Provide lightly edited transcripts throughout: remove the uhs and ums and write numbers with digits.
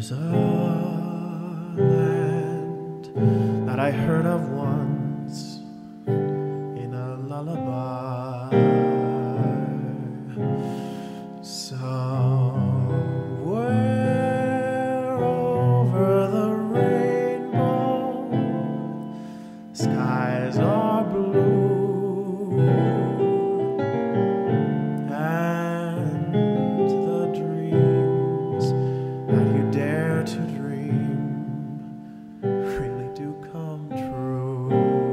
There's a land that I heard of once in a lullaby. Somewhere over the rainbow, skies are blue, and the dreams that you dare to dream really do come true.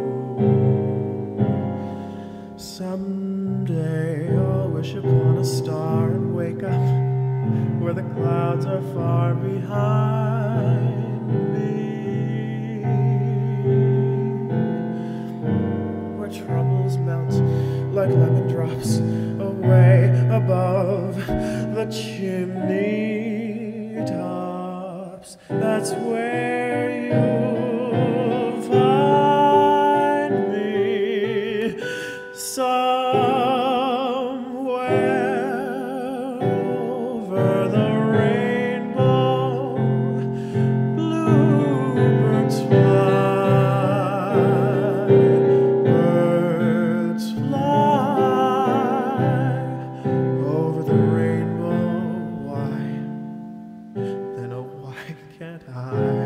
Someday I'll wish upon a star and wake up where the clouds are far behind me, where troubles melt like lemon drops away above the chimney tops. That's where you'll find me, somewhere over the rainbow. Bluebirds fly, birds fly over the rainbow. Why? Then oh, why can't I?